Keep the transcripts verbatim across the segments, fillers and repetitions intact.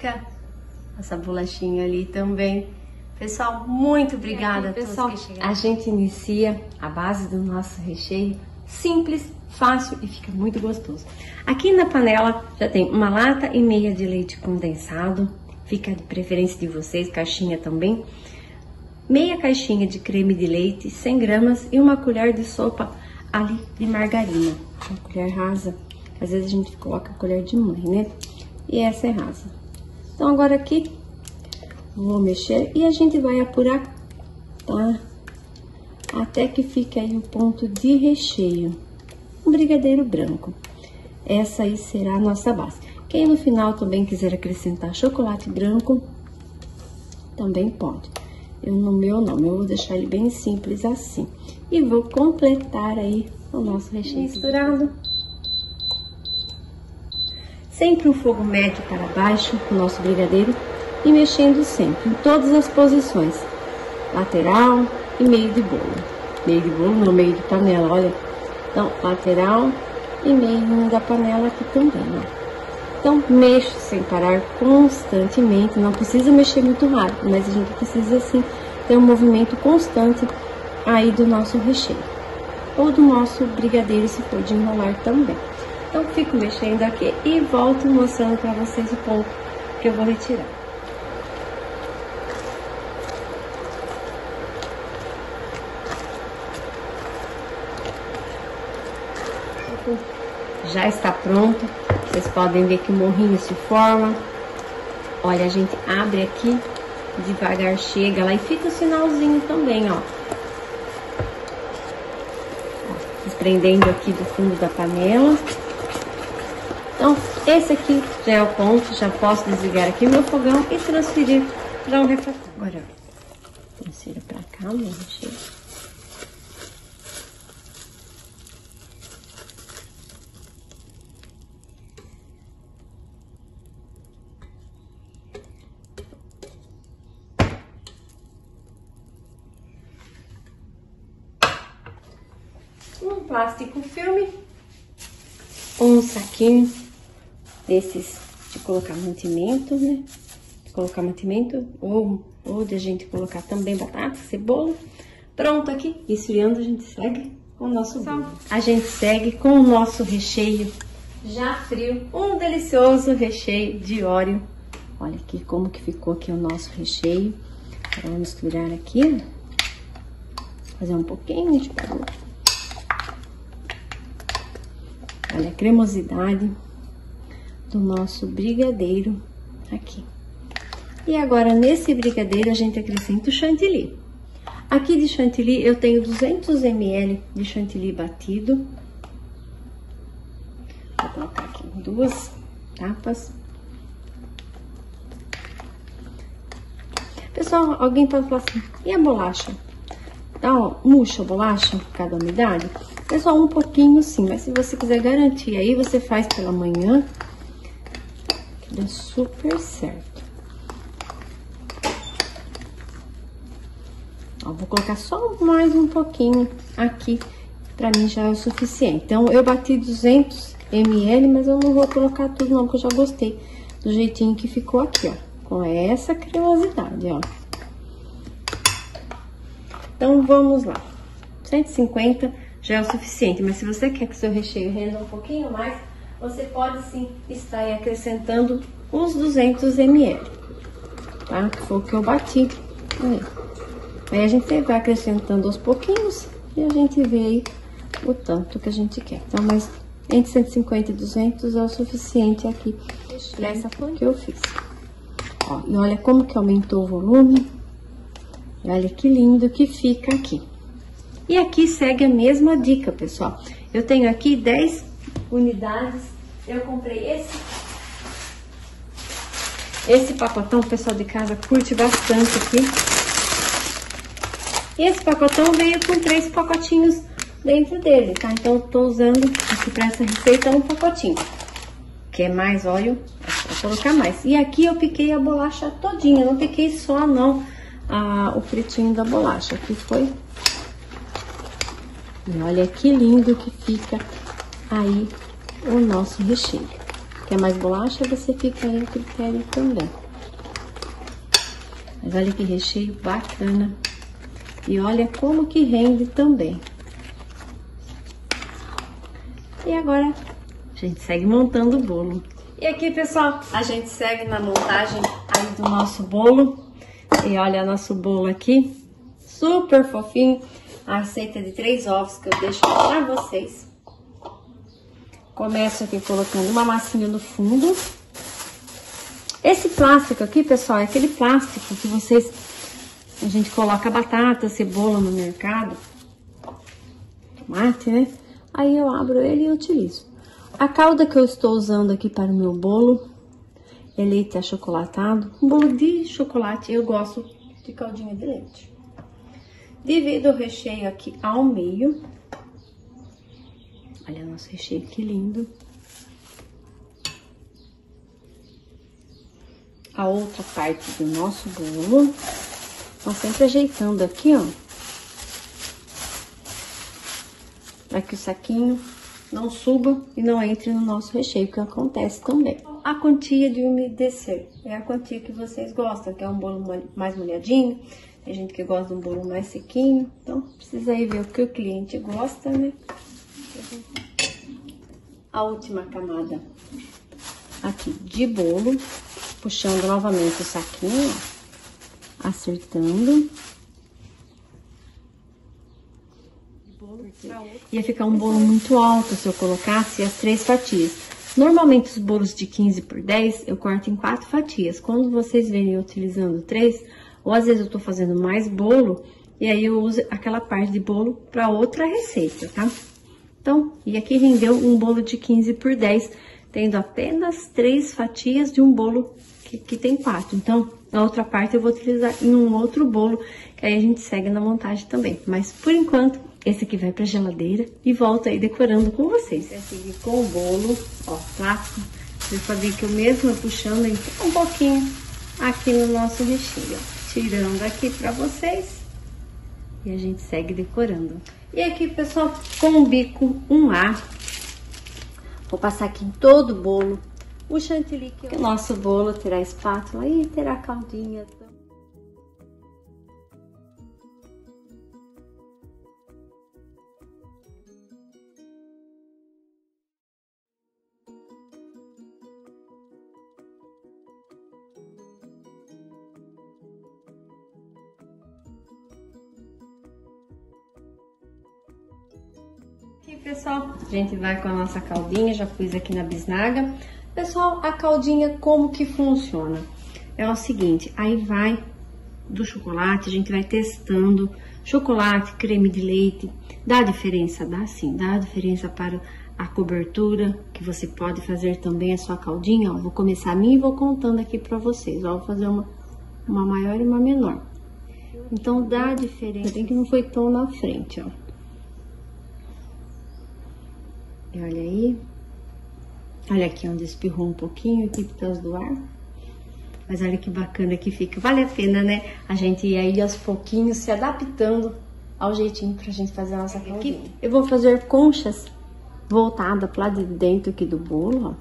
fica essa bolachinha ali também. Pessoal, muito obrigada, aqui, pessoal. Que a gente inicia a base do nosso recheio, simples, fácil e fica muito gostoso. Aqui na panela já tem uma lata e meia de leite condensado, fica de preferência de vocês, caixinha também. Meia caixinha de creme de leite, cem gramas e uma colher de sopa ali de margarina. Uma colher rasa, às vezes a gente coloca a colher de mãe, né? E essa é rasa. Então agora aqui, vou mexer e a gente vai apurar, tá? Até que fique aí o ponto de recheio. Um brigadeiro branco. Essa aí será a nossa base. Quem no final também quiser acrescentar chocolate branco, também pode. Eu no meu não, eu vou deixar ele bem simples assim. E vou completar aí o nosso recheio misturado. Sempre um fogo médio para baixo, o nosso brigadeiro. E mexendo sempre, em todas as posições. Lateral e meio de bolo. Meio de bolo, não, meio de panela, olha. Então, lateral e meio da panela aqui também, ó. Então, mexo sem parar constantemente. Não precisa mexer muito rápido, mas a gente precisa, assim, ter um movimento constante aí do nosso recheio. Ou do nosso brigadeiro, se for de enrolar também. Então, fico mexendo aqui e volto mostrando para vocês o ponto que eu vou retirar. Já está pronto. Vocês podem ver que o morrinho se forma. Olha, a gente abre aqui, devagar chega lá e fica o sinalzinho também, ó. ó desprendendo aqui do fundo da panela. Então, esse aqui já é o ponto. Já posso desligar aqui o meu fogão e transferir para um refratário. Agora, transfiro para cá o meu recheio. Um plástico filme, um saquinho desses de colocar mantimento, né? De colocar mantimento ou, ou de a gente colocar também batata, cebola. Pronto aqui, esfriando, a gente segue com o nosso bolo. A gente segue com o nosso recheio já frio, um delicioso recheio de Oreo. Olha aqui como que ficou aqui o nosso recheio. Vamos misturar aqui, fazer um pouquinho de barulho. Olha a cremosidade do nosso brigadeiro aqui. E agora, nesse brigadeiro, a gente acrescenta o chantilly. Aqui de chantilly, eu tenho duzentos mililitros de chantilly batido. Vou colocar aqui duas tapas. Pessoal, alguém pode falar assim, e a bolacha? Tá, ó, murcha a bolacha por causa da umidade? É só um pouquinho sim, mas se você quiser garantir aí, você faz pela manhã, que dá super certo. Ó, vou colocar só mais um pouquinho aqui, pra mim já é o suficiente. Então, eu bati duzentos mililitros, mas eu não vou colocar tudo não, porque eu já gostei do jeitinho que ficou aqui, ó, com essa cremosidade, ó. Então, vamos lá, cento e cinquenta já é o suficiente, mas se você quer que seu recheio renda um pouquinho mais, você pode sim estar aí acrescentando uns duzentos mililitros, tá? Que foi o que eu bati. Aí. aí a gente vai acrescentando aos pouquinhos e a gente vê aí o tanto que a gente quer. Então, mas entre cento e cinquenta e duzentos é o suficiente aqui nessa que eu fiz. Ó, e olha como que aumentou o volume. E olha que lindo que fica aqui. E aqui segue a mesma dica, pessoal. Eu tenho aqui dez unidades. Eu comprei esse. Esse pacotão, o pessoal de casa curte bastante aqui. Esse pacotão veio com três pacotinhos dentro dele, tá? Então, eu tô usando aqui pra essa receita um pacotinho. Quer mais óleo? É só colocar mais. E aqui eu piquei a bolacha todinha. Eu não piquei só, não, a, o fritinho da bolacha. Aqui foi... E olha que lindo que fica aí o nosso recheio. quer mais bolacha, você fica aí a critério também. Mas olha que recheio bacana. E olha como que rende também. E agora a gente segue montando o bolo. E aqui, pessoal, a gente segue na montagem aí do nosso bolo. E olha nosso bolo aqui, super fofinho. A receita de três ovos que eu deixo pra vocês. Começo aqui colocando uma massinha no fundo. Esse plástico aqui, pessoal, é aquele plástico que vocês... A gente coloca batata, cebola no mercado. Tomate, né? Aí eu abro ele e utilizo. A calda que eu estou usando aqui para o meu bolo é leite achocolatado. Um bolo de chocolate, eu gosto de caldinha de leite. Divido o recheio aqui ao meio. Olha nosso recheio, que lindo. A outra parte do nosso bolo. Então, sempre ajeitando aqui, ó. Para que o saquinho não suba e não entre no nosso recheio, que acontece também. A quantia de umedecer é a quantia que vocês gostam, que é um bolo mais molhadinho. Tem gente que gosta de um bolo mais sequinho. Então, precisa aí ver o que o cliente gosta, né? A última camada aqui de bolo, puxando novamente o saquinho, ó. Acertando. Ia ficar um bolo muito alto se eu colocasse as três fatias. Normalmente os bolos de quinze por dez eu corto em quatro fatias. Quando vocês verem eu utilizando três, ou às vezes eu tô fazendo mais bolo, e aí eu uso aquela parte de bolo para outra receita, tá? Então, e aqui rendeu um bolo de quinze por dez, tendo apenas três fatias de um bolo que, que tem quatro. Então, a outra parte eu vou utilizar em um outro bolo, que aí a gente segue na montagem também. Mas, por enquanto, esse aqui vai pra geladeira e volto aí decorando com vocês. Eu segui com o bolo, ó, plástico. Vocês podem ver que eu mesmo puxando um pouquinho aqui no nosso recheio, ó. Tirando aqui pra vocês. E a gente segue decorando. E aqui, pessoal, com o bico um A, vou passar aqui em todo o bolo o chantilly, que o nosso bolo terá espátula e terá caldinha. Aqui, pessoal, a gente vai com a nossa caldinha, já pus aqui na bisnaga. Pessoal, a caldinha como que funciona? É o seguinte, aí vai do chocolate, a gente vai testando chocolate, creme de leite. Dá diferença? Dá sim, dá diferença para a cobertura, que você pode fazer também a sua caldinha. Ó, vou começar a minha e vou contando aqui pra vocês. Ó, vou fazer uma, uma maior e uma menor. Então, dá diferença. Tem que não foi tão na frente, ó. E olha aí. Olha aqui onde espirrou um pouquinho aqui por causa do ar. Mas olha que bacana que fica. Vale a pena, né? A gente ir aí aos pouquinhos se adaptando ao jeitinho pra gente fazer a nossa caldinha. Aqui eu vou fazer conchas voltadas pro lado de dentro aqui do bolo, ó.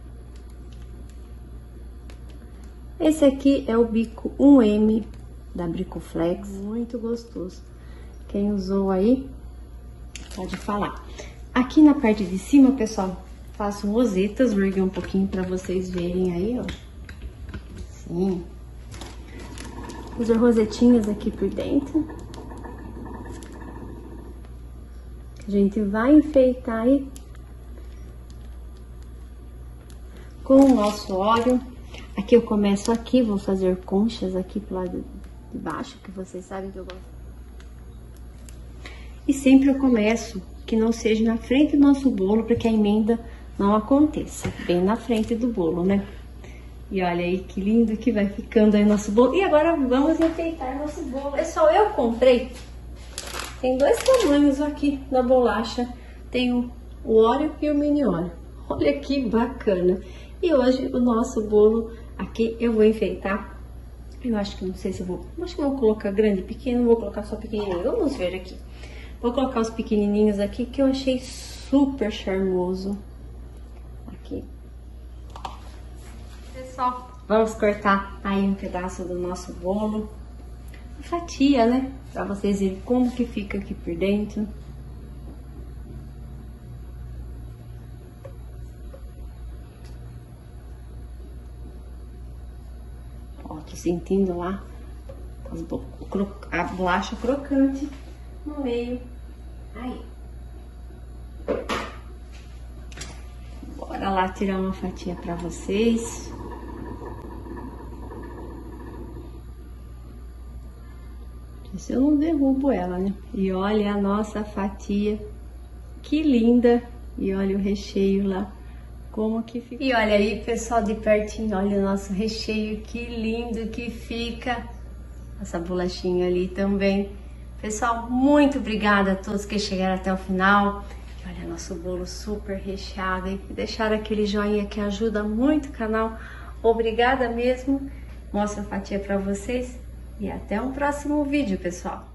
Esse aqui é o bico um M da Bricoflex. Muito gostoso. Quem usou aí, pode falar. Aqui na parte de cima, pessoal, faço rosetas, vou erguer um pouquinho para vocês verem aí, ó. Sim. Uso rosetinhas aqui por dentro. A gente vai enfeitar aí com o nosso óleo. Aqui eu começo aqui, vou fazer conchas aqui pro lado de baixo, que vocês sabem que eu gosto. E sempre eu começo que não seja na frente do nosso bolo, para que a emenda não aconteça, bem na frente do bolo, né? E olha aí que lindo que vai ficando aí nosso bolo. E agora vamos enfeitar nosso bolo. Pessoal, eu comprei, tem dois tamanhos aqui da bolacha, tem o Oreo e o mini Oreo. Olha que bacana. E hoje o nosso bolo aqui eu vou enfeitar. Eu acho que não sei se eu vou, acho que eu vou colocar grande, pequeno, vou colocar só pequenininho. Vamos ver aqui. Vou colocar os pequenininhos aqui que eu achei super charmoso. Aqui. pessoal, vamos cortar aí um pedaço do nosso bolo. Fatia, né? Pra vocês verem como que fica aqui por dentro. Ó, tô sentindo lá a bolacha crocante no meio. Aí. Bora lá tirar uma fatia pra vocês. Se eu não derrubo ela, né? E olha a nossa fatia, que linda! E olha o recheio lá, como que fica. E olha aí, pessoal, de pertinho, olha o nosso recheio, que lindo que fica. Essa bolachinha ali também. Pessoal, muito obrigada a todos que chegaram até o final. E olha nosso bolo super recheado, e deixaram aquele joinha que ajuda muito o canal. Obrigada mesmo. Mostro a fatia para vocês. E até um próximo vídeo, pessoal!